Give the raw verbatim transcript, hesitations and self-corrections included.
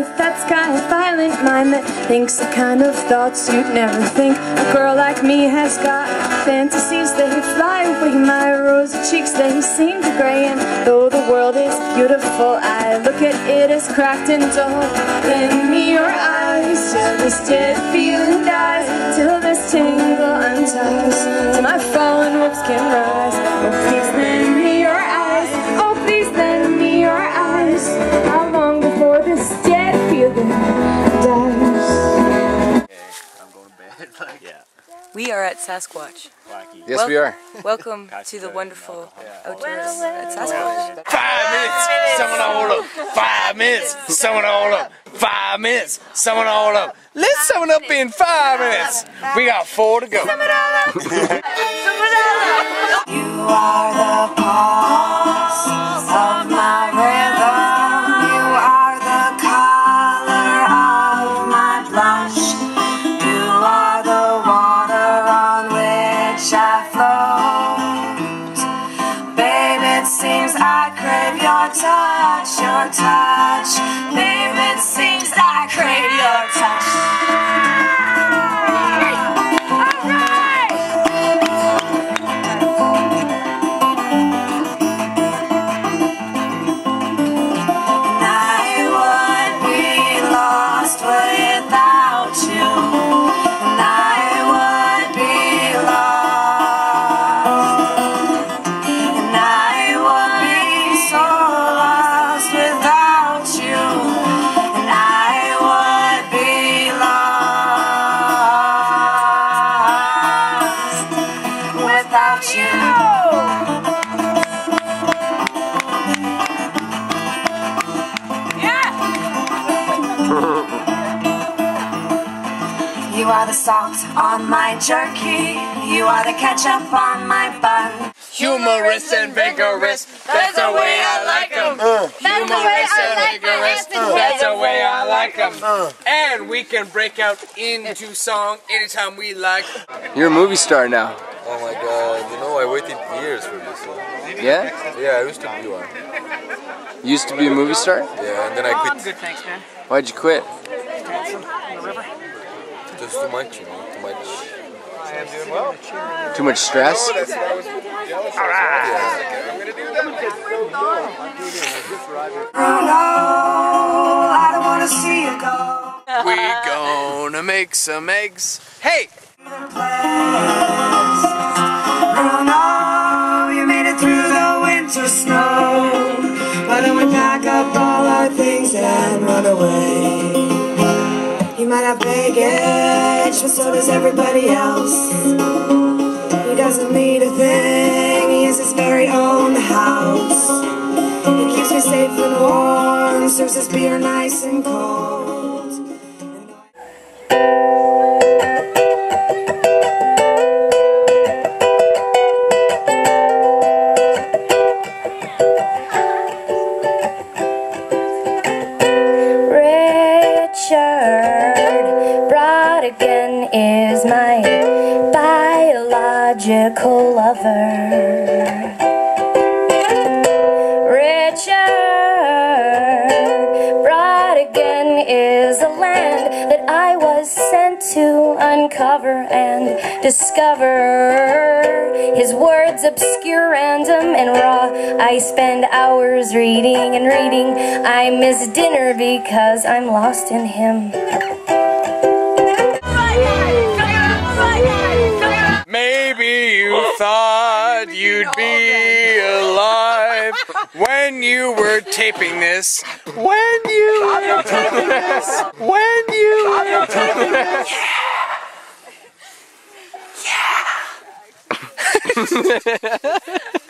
with that kind of violent mind that thinks the kind of thoughts you'd never think. A girl like me has got fantasies, they fly away. My rosy cheeks, they seem to gray, and though the world is beautiful, I look at it as cracked and dull. Lend me your eyes till this dead feeling dies, till this tingle unties, till my fallen hopes can rise. Oh, please lend me your eyes, oh please lend me your eyes. How long before this dead feeling dies? Okay, I'm going to bed. Like, yeah. We are at Sasquatch. Yes, Wel we are. Welcome to the wonderful outdoors at Sasquatch. Five minutes, someone hold up. Five minutes, someone hold up. Five minutes, someone hold up. Let's sum it up in five minutes. We got four to go. You are the pulse of my rhythm. You are the color of my blush. You are the water on which I float. Babe, it seems I crave your touch, your touch. Babe, it seems I crave your touch. You are the salt on my jerky. You are the ketchup on my bun. Humorous and vigorous, that's the way I like 'em. Uh, Humorous and vigorous, that's the way I like 'em. Uh. And we can break out into song anytime we like. You're a movie star now. Oh my god, you know I waited years for this one. Yeah? Yeah, I used to be one. You used to be a movie star? Yeah, and then I quit. Good, thanks, man. Why'd you quit? Just too much, you know, too much. I am doing well. Too much stress? Oh, that's what I was jealous of. Alright. Yeah. I'm gonna do that. Oh no, I don't wanna see you go. We gonna make some eggs. Hey! Oh no, you made it through the winter snow. Why don't we pack up all our things and run away? He might have baggage, but so does everybody else. He doesn't need a thing, he has his very own house. He keeps me safe and warm, serves his beer nice and cold. Again is my biological lover. Richard Brodigan is a land that I was sent to uncover and discover. His words obscure, random, and raw. I spend hours reading and reading. I miss dinner because I'm lost in him. Maybe you thought you'd be alive when you were taping this. When you were taping this. When you were taping this. Yeah. Yeah.